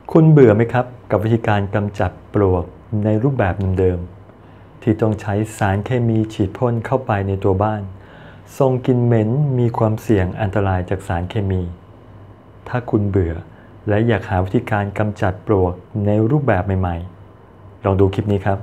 คุณเบื่อไหมครับกับวิธีการกำจัดปลวกในรูปแบบเดิมๆที่ต้องใช้สารเคมีฉีดพ่นเข้าไปในตัวบ้านส่งกลิ่นเหม็นมีความเสี่ยงอันตรายจากสารเคมี ถ้าคุณเบื่อและอยากหาวิธีการกำจัดปลวกในรูปแบบใหม่ๆลองดูคลิปนี้ครับ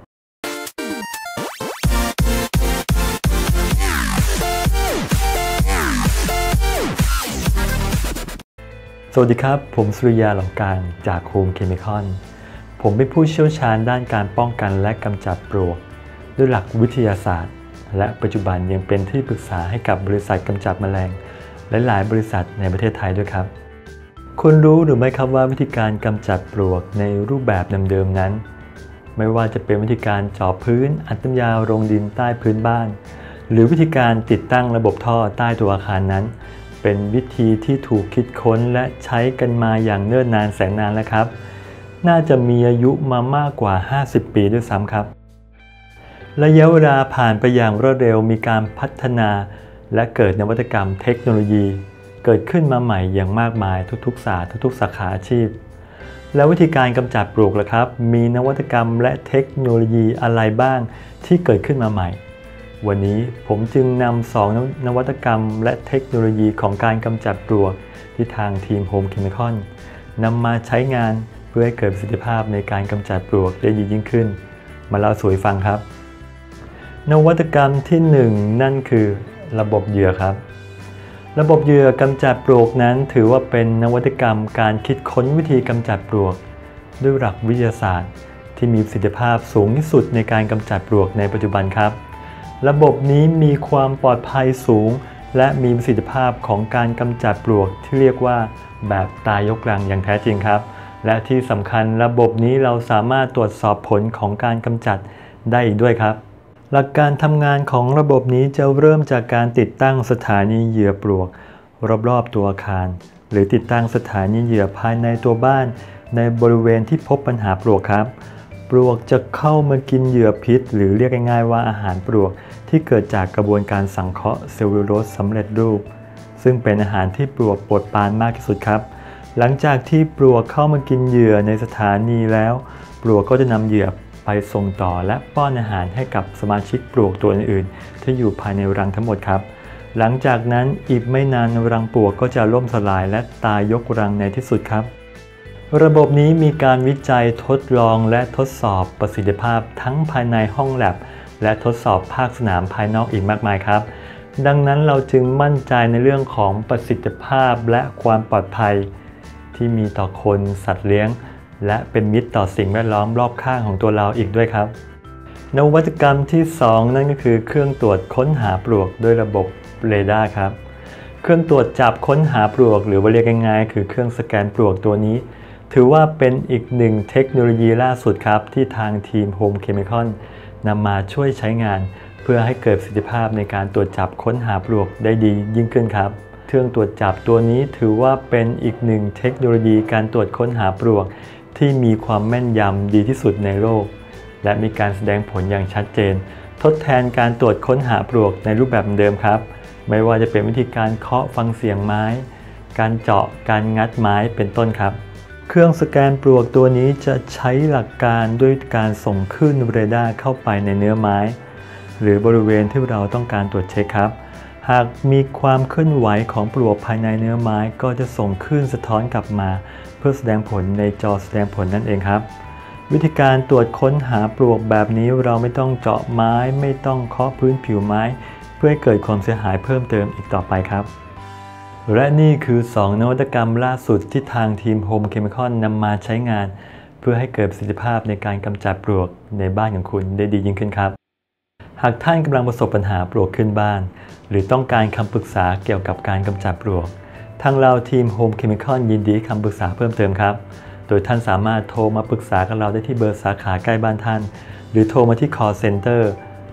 สวัสดีครับผมสุริยาเหล่ากลางจากโฮมเคมีคอนผมเป็นผู้เชี่ยวชาญด้านการป้องกันและกำจัดปลวกด้วยหลักวิทยาศาสตร์และปัจจุบันยังเป็นที่ปรึกษาให้กับบริษัทกำจัดแมลงและหลายบริษัทในประเทศไทยด้วยครับคุณรู้หรือไม่ครับว่าวิธีการกำจัดปลวกในรูปแบบเดิมๆนั้นไม่ว่าจะเป็นวิธีการเจาะพื้นอัดน้ำยาลงดินใต้พื้นบ้านหรือวิธีการติดตั้งระบบท่อใต้ตัวอาคารนั้นเป็นวิธีที่ถูกคิดค้นและใช้กันมาอย่างเนิ่นนานแสนนานแล้วครับน่าจะมีอายุมามากกว่า50 ปีด้วยซ้ำครับระยะเวลาผ่านไปอย่างรวดเร็วมีการพัฒนาและเกิดนวัตกรรมเทคโนโลยีเกิดขึ้นมาใหม่อย่างมากมายทุกๆศาสตร์ทุกๆสาขาอาชีพแล้ววิธีการกำจัดปลวกล่ะครับมีนวัตกรรมและเทคโนโลยีอะไรบ้างที่เกิดขึ้นมาใหม่วันนี้ผมจึงนำ2 นวัตกรรมและเทคโนโลยีของการกำจัดปลวกที่ทางทีมโฮมเคมีคอนนำมาใช้งานเพื่อให้เกิดประสิทธิภาพในการกำจัดปลวกได้ดียิ่งขึ้นมาเล่าสู่ฟังครับนวัตกรรมที่1นั่นคือระบบเหยื่อครับระบบเหยื่อกำจัดปลวกนั้นถือว่าเป็นนวัตกรรมการคิดค้นวิธีกำจัดปลวกด้วยหลักวิทยาศาสตร์ที่มีประสิทธิภาพสูงที่สุดในการกำจัดปลวกในปัจจุบันครับระบบนี้มีความปลอดภัยสูงและมีประสิทธิภาพของการกำจัดปลวกที่เรียกว่าแบบตายยกรังอย่างแท้จริงครับและที่สำคัญระบบนี้เราสามารถตรวจสอบผลของการกำจัดได้อีกด้วยครับหลักการทำงานของระบบนี้จะเริ่มจากการติดตั้งสถานีเหยื่อปลวกรอบๆตัวอาคารหรือติดตั้งสถานีเหยื่อภายในตัวบ้านในบริเวณที่พบปัญหาปลวกครับปลวกจะเข้ามากินเหยื่อพิษหรือเรียกง่ายๆว่าอาหารปลวกที่เกิดจากกระบวนการสังเคราะห์เซลลูโลสสำเร็จรูปซึ่งเป็นอาหารที่ปลวกโปรดปรานมากที่สุดครับหลังจากที่ปลวกเข้ามากินเหยื่อในสถานีแล้วปลวกก็จะนำเหยื่อไปส่งต่อและป้อนอาหารให้กับสมาชิกปลวกตัวอื่นๆที่อยู่ภายในรังทั้งหมดครับหลังจากนั้นอีกไม่นานรังปลวกก็จะล่มสลายและตายยกรังในที่สุดครับระบบนี้มีการวิจัยทดลองและทดสอบประสิทธิภาพทั้งภายในห้องแลบและทดสอบภาคสนามภายนอกอีกมากมายครับดังนั้นเราจึงมั่นใจในเรื่องของประสิทธิภาพและความปลอดภัยที่มีต่อคนสัตว์เลี้ยงและเป็นมิตรต่อสิ่งแวดล้อมรอบข้างของตัวเราอีกด้วยครับนวัตกรรมที่2นั่นก็คือเครื่องตรวจค้นหาปลวกด้วยระบบเรดาร์ครับเครื่องตรวจจับค้นหาปลวกหรือว่าเรียกง่ายๆคือเครื่องสแกนปลวกตัวนี้ถือว่าเป็นอีกหนึ่งเทคโนโลยีล่าสุดครับที่ทางทีมโฮมเคมีคอนนำมาช่วยใช้งานเพื่อให้เกิดประสิทธิภาพในการตรวจจับค้นหาปลวกได้ดียิ่งขึ้นครับเครื่องตรวจจับตัวนี้ถือว่าเป็นอีกหนึ่งเทคโนโลยีการตรวจค้นหาปลวกที่มีความแม่นยำดีที่สุดในโลกและมีการแสดงผลอย่างชัดเจนทดแทนการตรวจค้นหาปลวกในรูปแบบเดิมครับไม่ว่าจะเป็นวิธีการเคาะฟังเสียงไม้การเจาะการงัดไม้เป็นต้นครับเครื่องสแกนปลวกตัวนี้จะใช้หลักการด้วยการส่งคลื่นเรดาร์เข้าไปในเนื้อไม้หรือบริเวณที่เราต้องการตรวจเช็คครับหากมีความเคลื่อนไหวของปลวกภายในเนื้อไม้ก็จะส่งคลื่นสะท้อนกลับมาเพื่อแสดงผลในจอแสดงผลนั่นเองครับวิธีการตรวจค้นหาปลวกแบบนี้เราไม่ต้องเจาะไม้ไม่ต้องเคาะพื้นผิวไม้เพื่อให้เกิดความเสียหายเพิ่มเติมอีกต่อไปครับและนี่คือ2 นวัตกรรมล่าสุดที่ทางทีมโฮมเคมีคอนนำมาใช้งานเพื่อให้เกิดประสิทธิภาพในการกำจัดปลวกในบ้านของคุณได้ดียิ่งขึ้นครับหากท่านกำลังประสบปัญหาปลวกขึ้นบ้านหรือต้องการคำปรึกษาเกี่ยวกับการกำจัดปลวกทางเราทีมโฮมเคมีคอนยินดีคำปรึกษาเพิ่มเติมครับโดยท่านสามารถโทรมาปรึกษากับเราได้ที่เบอร์สาขาใกล้บ้านท่านหรือโทรมาที่ call center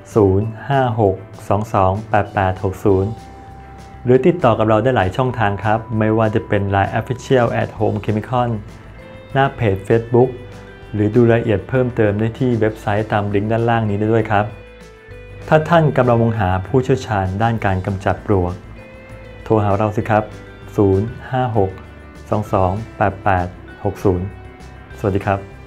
056228860หรือติดต่อกับเราได้หลายช่องทางครับไม่ว่าจะเป็น Line Official @homechemicon หน้าเพจ Facebook หรือดูรายละเอียดเพิ่มเติมได้ที่เว็บไซต์ตามลิงก์ด้านล่างนี้ได้ด้วยครับถ้าท่านกำลังมองหาผู้เชี่ยวชาญด้านการกำจัดปลวกโทรหาเราสิครับ0562288 60สวัสดีครับ